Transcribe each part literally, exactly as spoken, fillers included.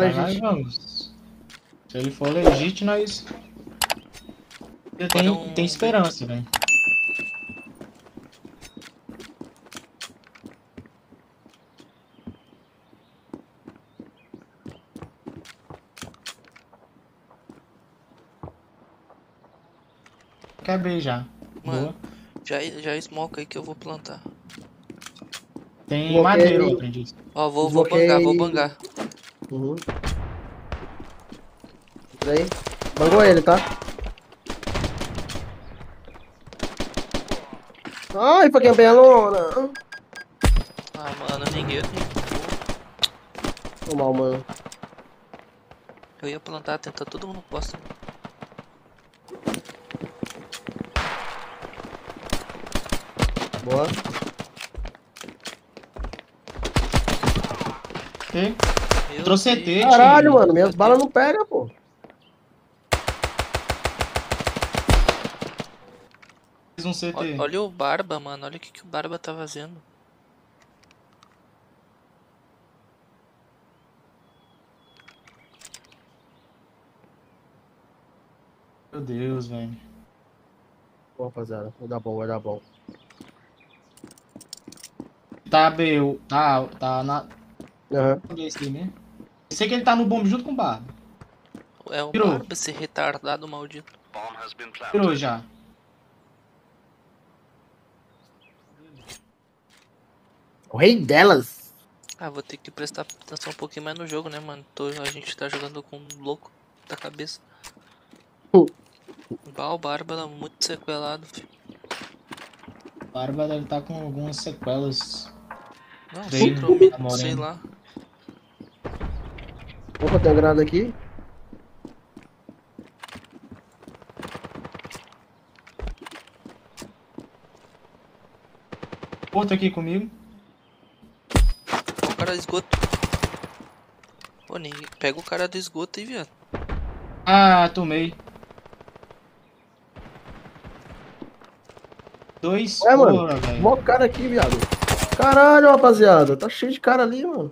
Vai, vai, legítimo. vamos. Se ele for legítimo, nós... Eu Bora tenho, um- tem esperança, velho. Quebrei já. Mano, Boa. já, já smoke aí que eu vou plantar. Tem Bloqueio. madeira, ó, aprendiz. Ó, vou, vou Desbloqueei. bangar, vou bangar. Uhum. Peraí. Bangou ele, tá? Ai, pra quem é lona. Ah, mano, ninguém. Tô mal, mano. Eu ia plantar, tentar todo mundo posta. Boa. E? Meu Trouxe Deus. E T, Caralho, tio. mano. Minhas balas não pegam, pô. Fiz um C T. Olha, olha o Barba, mano. Olha o que, que o Barba tá fazendo. Meu Deus, velho. Bom, rapaziada. Vai dar bom, vai dar bom. Tá, B, o- tá, tá na... Aham. Onde é esse aí mesmo? Eu sei que ele tá no bombe junto com o Barba. É o Virou. Barba, esse retardado maldito. Virou já. O rei delas. Ah, vou ter que prestar atenção um pouquinho mais no jogo, né, mano? Tô, a gente tá jogando com um louco da cabeça. Hum. Bah, o Barba é muito sequelado, filho. O Barba deve estar com algumas sequelas. Não, Treino, síndrome, tá moreno. sei lá. Opa, tem uma granada aqui. Outro aqui comigo. O cara do esgoto. Pô, ninguém... Pega o cara do esgoto aí, viado. Ah, tomei. Dois, É, mano. porra, velho. Mó cara aqui, viado. Caralho, rapaziada. Tá cheio de cara ali, mano.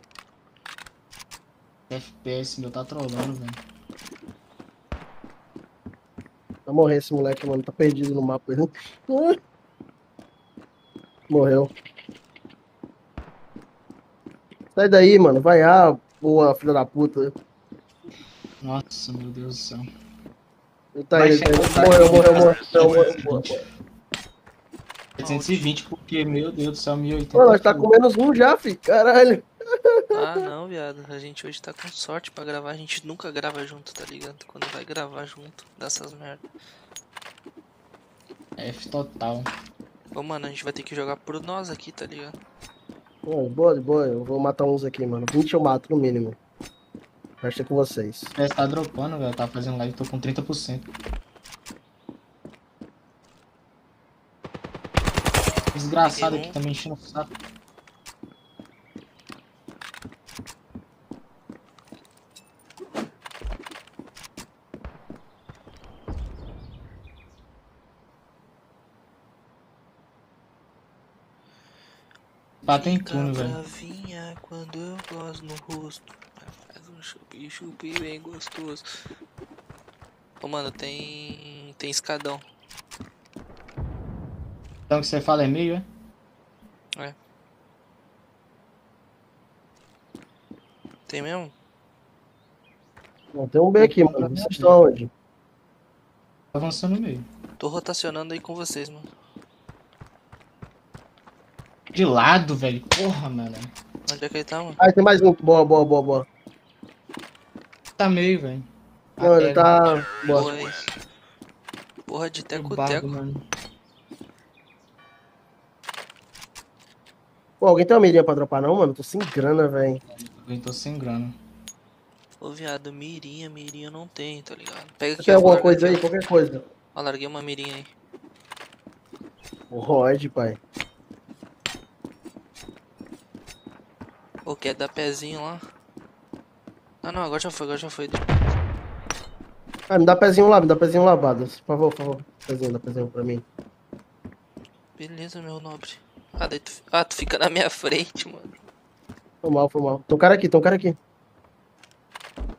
F P S meu tá trolando, velho. Vai morrer esse moleque, mano. Tá perdido no mapa. Morreu. Sai daí, mano. Vai, ah, boa, filha da puta. Nossa, meu Deus do céu. Ele tá Vai aí, ele tá aí. chegar- Morreu, morreu, morreu, morreu, morreu, morreu. setecentos e vinte, porque, meu Deus do céu, mil e oitenta. Mano, nós tá com menos um já, fi. Caralho. Ah, não, viado. A gente hoje tá com sorte pra gravar. A gente nunca grava junto, tá ligado? Quando vai gravar junto, dessas merda. F total. Ô, mano, a gente vai ter que jogar por nós aqui, tá ligado? Pô, boa, boa. Eu vou matar uns aqui, mano. vinte eu mato, no mínimo. O resto é com vocês. O tá dropando, velho. Tá fazendo live, tô com trinta por cento. Desgraçado Peguei um. aqui também enchendo o saco. Bata em Fica túnel, velho. bravinha quando eu gosto no rosto. Faz um chupi-chupi bem gostoso. Ô, mano, tem... Tem escadão. Então o que você fala é meio, é? É. Tem mesmo? Bom, tem um B aqui, mano. Vocês estão onde? Tá avançando no meio. Tô rotacionando aí com vocês, mano. De lado, velho. Porra, mano. Onde é que ele tá, mano? Ah, tem mais um. Boa, boa, boa, boa. Tá meio, velho. Não, ele tá. Boa. Porra aí. Porra de O bardo, teco-teco. mano. Pô, alguém tem uma mirinha pra dropar, não, mano? Tô sem grana, velho. Eu tô sem grana. Ô, viado, mirinha, mirinha não tem, tá ligado? Pega aqui, Tem ó, alguma larga coisa aqui, aí? ó. Qualquer coisa. Ó, larguei uma mirinha aí. O Rod, pai. Ô, quer dar pezinho lá? Ah, não, agora já foi, agora já foi. Ah, me dá pezinho lá, me dá pezinho lá, Badas. Por favor, por favor. Pezinho, dá pezinho pra mim. Beleza, meu nobre. Ah, daí tu... ah, tu fica na minha frente, mano. Foi mal, foi mal. Tem um cara aqui, tem um cara aqui.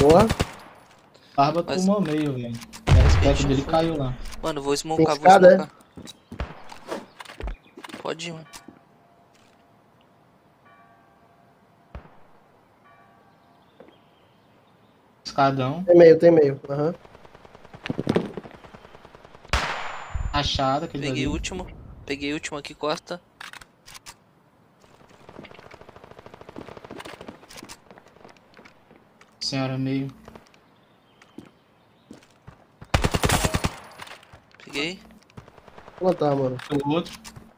Boa. Barba Mas- tomou meio, velho. O spec Bicho, dele foi. caiu lá. Mano, vou smocar, vou escada, smocar. Pode ir, mano. Escadão. Tem meio, tem meio. Aham. Achado, aquele Peguei o ali. último. Peguei o último aqui, Costa. Senhora meio. Peguei. Vou plantar, mano. O outro.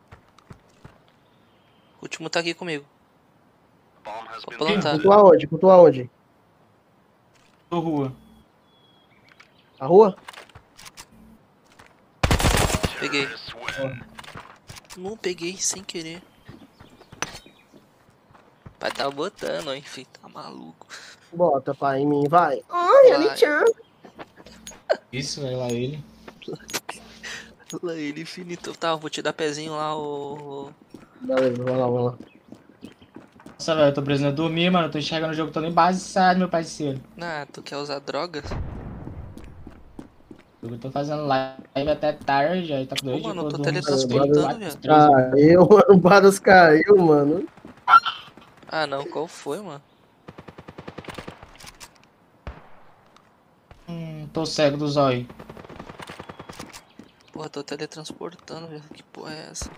O último tá aqui comigo. Vou planted. plantar. Cultua aonde? Cultua aonde? Do rua. A rua? Peguei. Não peguei sem querer. Vai tá botando, enfim, tá maluco. Bota, pai, em mim, vai. Ai, Vai. Anichan. Isso, velho, lá ele. Lá ele infinito. Tá, vou te dar pezinho lá, ô. Beleza, vai lá, vai lá. Nossa, velho, eu tô precisando dormir, mano. Eu tô enxergando o jogo todo embaçado, meu parceiro. Ah, tu quer usar drogas? Eu tô fazendo live até tarde, aí tá Ô, doido. mano, eu tô durmo às teletransportando, três, viado. três horas. Caiu, mano. O Badas caiu, mano. Ah, não, qual foi, mano? Hum, tô cego do zóio. Porra, tô teletransportando, velho. Que porra é essa?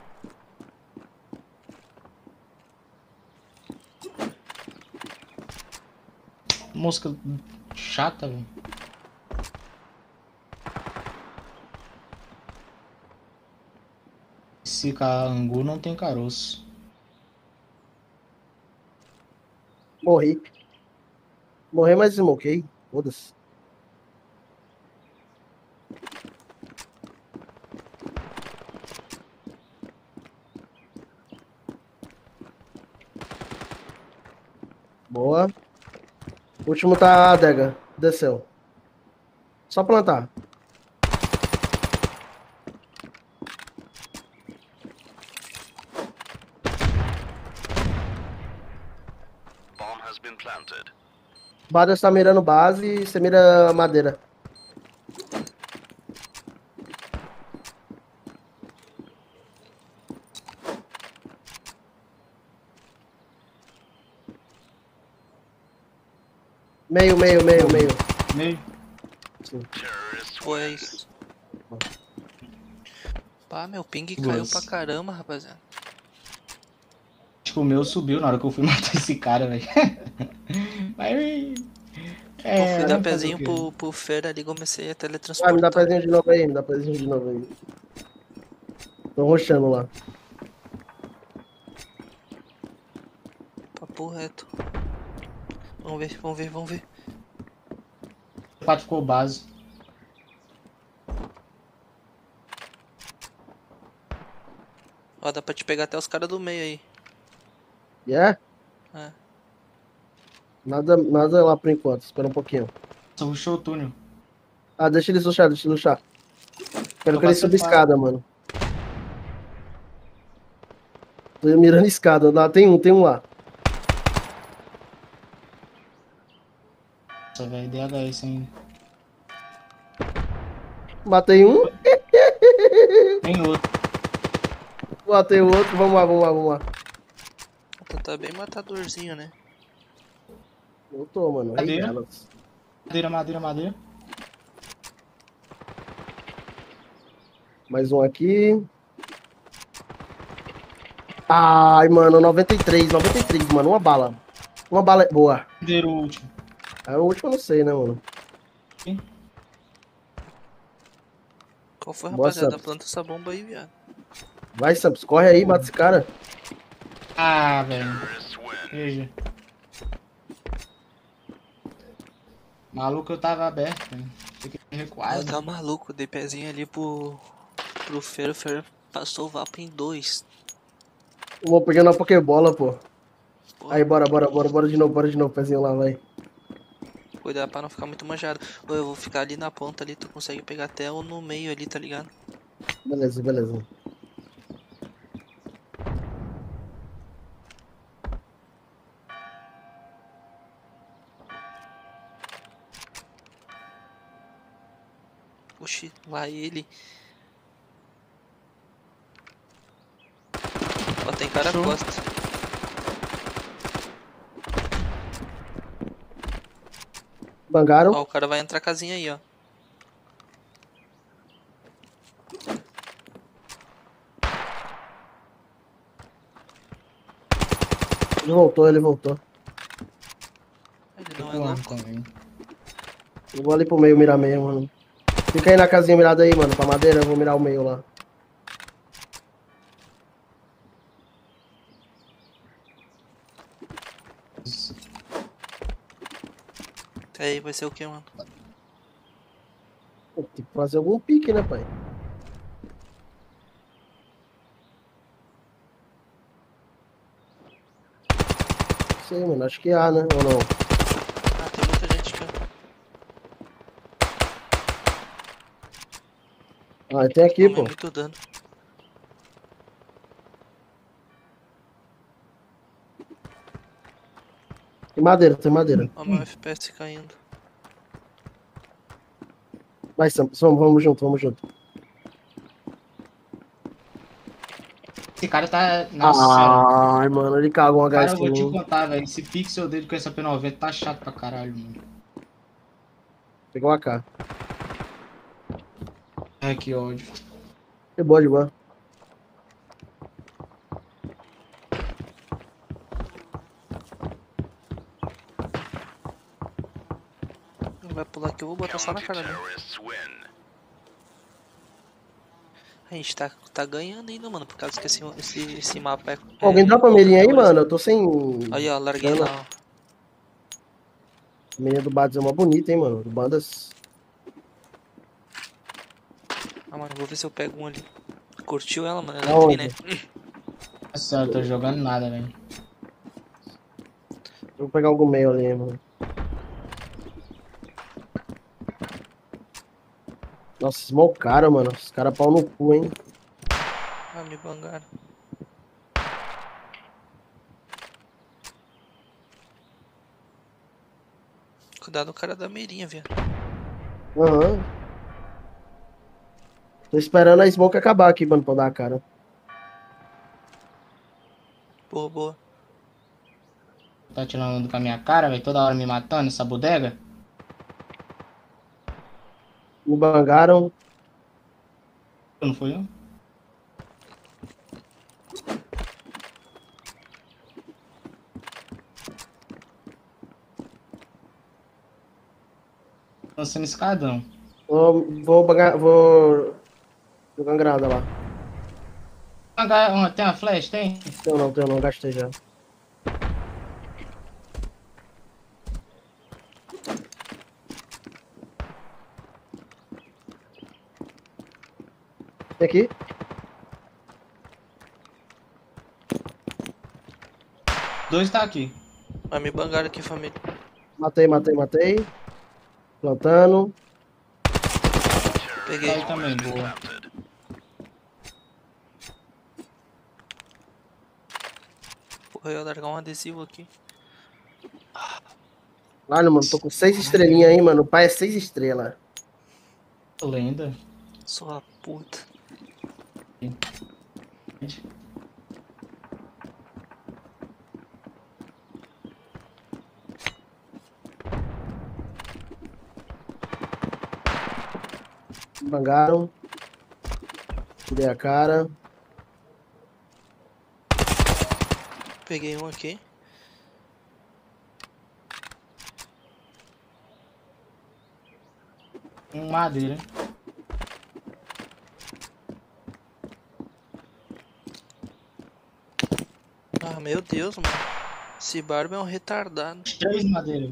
Música chata, velho. Esse angu não tem caroço. Morri. Morri, mas desmoquei. Foda-se. Boa. O último tá a adega. Desceu. Só plantar. Badas tá mirando base e você mira madeira. Meio, meio, meio, meio. Meio. Sim. Foi isso. Pá, meu ping Duas. caiu pra caramba, rapaziada. Acho que o meu subiu na hora que eu fui matar esse cara, velho. Mas. É, Eu fui dar né, fazer pezinho o quê? pro, pro Fer ali, comecei a Ah, me dá teletransportar. pezinho de novo aí, me dá pezinho de novo aí. Tô roxando lá. Papo reto. Vamos ver, vamos ver, vamos ver. O quatro ficou base. Ó, dá pra te pegar até os caras do meio aí. Yeah? É. Nada, nada lá por enquanto, espera um pouquinho. Só rushou o túnel. Ah, deixa eles luxar, deixa eles luxar. Quero Tô que eles passando subam escada, mano. Tô mirando escada, lá tem um, tem um lá. Nossa, velho, D H S ainda. Matei um, Tem outro. matei o outro, vamos lá, vamos lá, vamos lá. Tu tá bem matadorzinho, né? Eu tô, mano. Rei Madeira. delas. Madeira, madeira, madeira. Mais um aqui. Ai, mano, noventa e três, noventa e três, mano. Uma bala. Uma bala boa. Madeira o último. Aí o último eu não sei, né, mano? Qual foi, Boa, rapaziada? Santos. Planta essa bomba aí, viado. Vai, Samps, corre aí, mata esse cara. Ah, velho. Veja. Maluco, eu tava aberto, velho. Fiquei Ah, recuado. tá maluco, dei pezinho ali pro, pro Fer, o Fer passou o vapo em dois. Eu vou pegando a Pokébola, pô. Porra, Aí, bora, bora, bora, bora de novo, bora de novo, pezinho lá, vai. cuidado pra não ficar muito manjado. Ou eu vou ficar ali na ponta ali, tu consegue pegar até o no meio ali, tá ligado? Beleza, beleza. Lá ele. Ó, tem cara Show. costa. Bangaram. Ó, o cara vai entrar a casinha aí, ó. Ele voltou, ele voltou. Ele Tô não é com arma louco. também. Eu vou ali pro meio mirar meio, mano. Fica aí na casinha mirada aí, mano. Pra madeira, eu vou mirar o meio lá. Aí vai ser o que, mano? Pô, tem que fazer algum pique, né, pai? Não sei, mano. Acho que há, né? Ou não? Ah, tem muita gente aqui, ó. Ah, tem aqui, Tomei pô. muito dano. Tem madeira, tem madeira. Ó, meu F P S caindo. Vai, Sam, vamos, vamos junto, vamos junto. Esse cara tá. Nossa senhora. Ai, mano, ele cagou um Cara, H S eu vou em te mim. contar, velho. Esse pixel dele com essa P noventa tá chato pra caralho, mano. Pegou a K. Ai, que ódio. De boa, de boa. Não vai pular aqui, eu vou botar só na cara dele. A gente tá, tá ganhando ainda, mano, por causa que esse, esse, esse mapa é. Alguém é dá pra mirinha aí, pouca coisa. mano? Eu tô sem. Aí, ó, larguei Dano. lá, ó. A menina do Bads é uma bonita, hein, mano. Bandas. Ah, mano, vou ver se eu pego um ali. Curtiu ela, mano? Ela é Aonde? tri, né? Nossa senhora, eu tô jogando nada, velho. Vou pegar algum meio ali, mano. Nossa, smokearam, mano. Os caras pau no cu, hein? Ah, me bangaram. Cuidado do cara da meirinha, viado. Aham. Tô esperando a smoke acabar aqui, mano, pra dar a cara. Boa, boa. Tá tirando onda com a minha cara, velho. Toda hora me matando essa bodega. Me bangaram. Não foi eu? Tô sendo escadão. Vou, vou bangar. Vou. Jogar uma granada lá. Uma- Tem uma flash? Tem? Tenho não, tenho não. Gastei já. Tem aqui. Dois tá aqui. Vai me bangar aqui, família. Matei, matei, matei. Plantando. Peguei. Aí também, boa. Porra, eu ia largar um adesivo aqui. Olha, mano, tô com seis estrelinhas aí, mano. O pai é seis estrelas. Lenda. Sua puta. Bangaram. Dei a cara. Peguei um aqui. Um madeira. Ah, meu Deus, mano. Esse barba é um retardado. Três madeiras.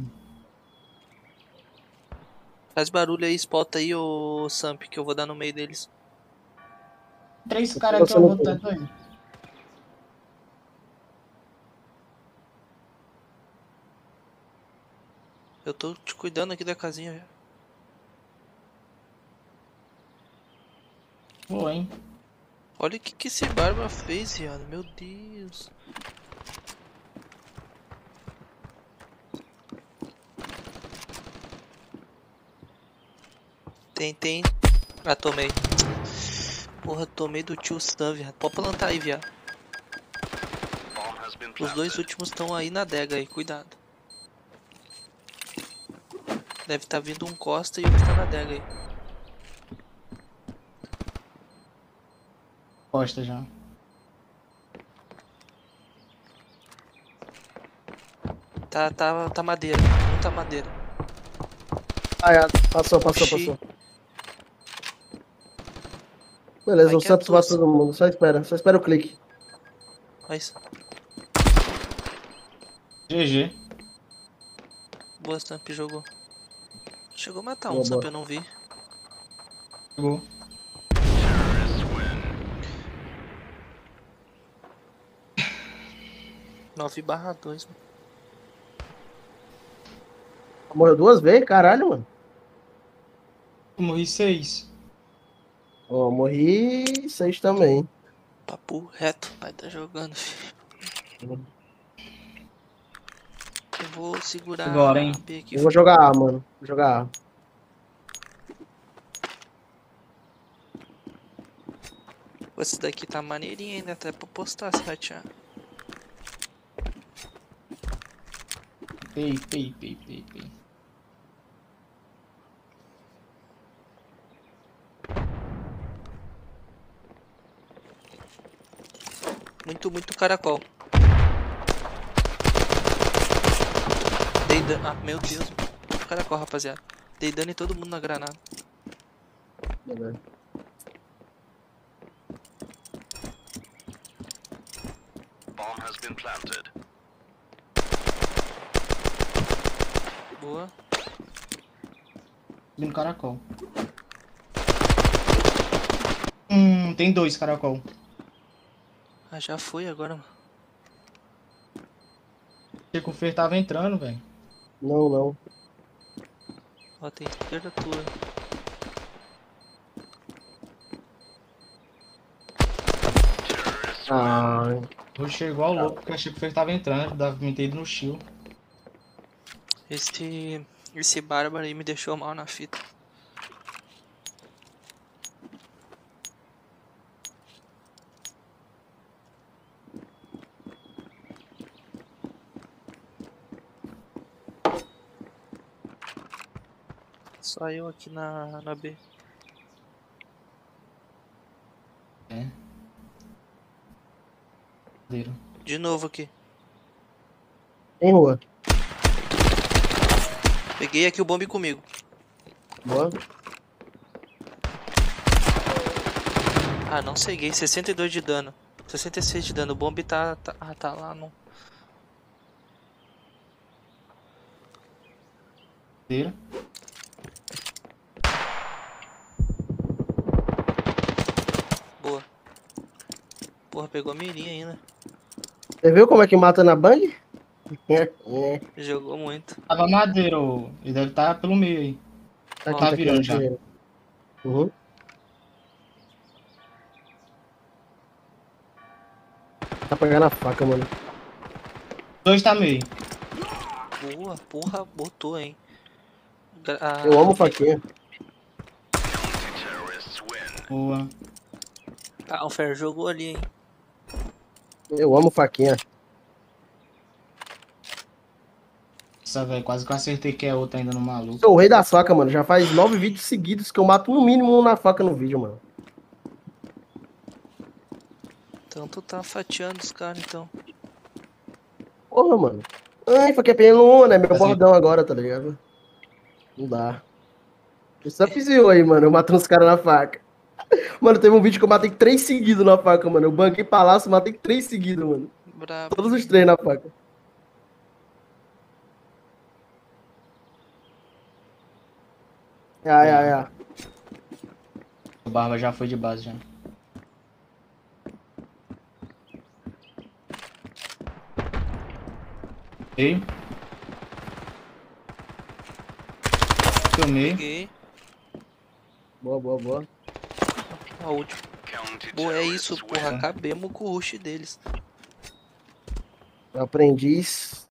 Faz barulho aí, spota aí, ô Samp, que eu vou dar no meio deles. Três caras aqui, eu vou tá doido. Eu tô te cuidando aqui da casinha, velho. Boa, hein? Olha o que, que esse barba fez, viado. Meu Deus. Tem, tem. Ah, tomei. Porra, tomei do tio Sam, viado. Pode plantar aí, viado. Os dois últimos estão aí na adega aí, cuidado. Deve estar vindo um Costa e outro tá na adega aí. Costa já. Tá, tá, tá madeira. Muita madeira. Ah, é. Passou, passou, Oxi. passou. Beleza, Vai o que é Santos bate doce. todo mundo. Só espera, só espera o clique. Olha isso. G G. Boa, Samp jogou. Chegou a matar um, Boa, Samp, boa. eu não vi. Chegou. nove barra dois, mano. Morreu duas vezes? Caralho, mano. Eu morri seis. Ó, morri seis também. Papo reto, vai tá jogando, filho. Eu vou segurar Agora, hein? a B aqui. Eu vou jogar A, mano. Vou jogar A. Esse daqui tá maneirinho ainda, até pra postar se ratear. Pei, pei, pei, pei, pei. Muito, muito caracol. Dei dano. Ah, meu Deus. Muito caracol, rapaziada. Dei dano em todo mundo na granada. Beleza. Boa. Subindo caracol. Hum, tem dois caracol. Ah, já foi agora, mano. Achei que o Fer tava entrando, velho. Não, não. Ó, tem esquerda tua. Ah, Eu cheguei igual louco porque eu achei que o Fer tava entrando. Dava me ter ido no shield. Esse. Esse bárbaro aí me deixou mal na fita. Só eu aqui na, na B. É. Madeiro. De novo aqui. em rua. Peguei aqui o bombe comigo. Boa. Ah, não ceguei. sessenta e dois de dano. sessenta e seis de dano. O bombe tá, tá, ah, tá lá no... Madeiro. Boa. Porra, pegou a mirinha ainda. Você viu como é que mata na bang? É, é. Jogou muito. Tava madeiro. Ele deve estar pelo meio aí. Tá aqui, Tá tá aqui. virando ó, já. dinheiro. Uhum. Tá pegando a faca, mano. Dois tá meio. Boa, porra, botou, hein. Gra- ah, Eu amo faquinha. Boa. Ah, o Fer jogou ali, hein. Eu amo faquinha. Nossa, velho. Quase que eu acertei que é outra ainda no maluco. Sou o rei da faca, mano. Já faz nove vídeos seguidos que eu mato no mínimo um na faca no vídeo, mano. Então tu tá fatiando os caras, então. Porra, mano. Ai, faquinha pelo um, né? Meu Assim. bordão agora, tá ligado? Não dá. Eu só fiz eu aí, mano. Eu matando os caras na faca. Mano, teve um vídeo que eu matei três seguidos na faca, mano. Eu banquei palácio, matei três seguidos, mano. Brabo. Todos os três na faca. Ai, ai, ai. O Barba já foi de base já. Meio. Tomei. Peguei. Boa, boa, boa. A última. Boa, é isso, porra. Acabemos com o rush deles. Aprendiz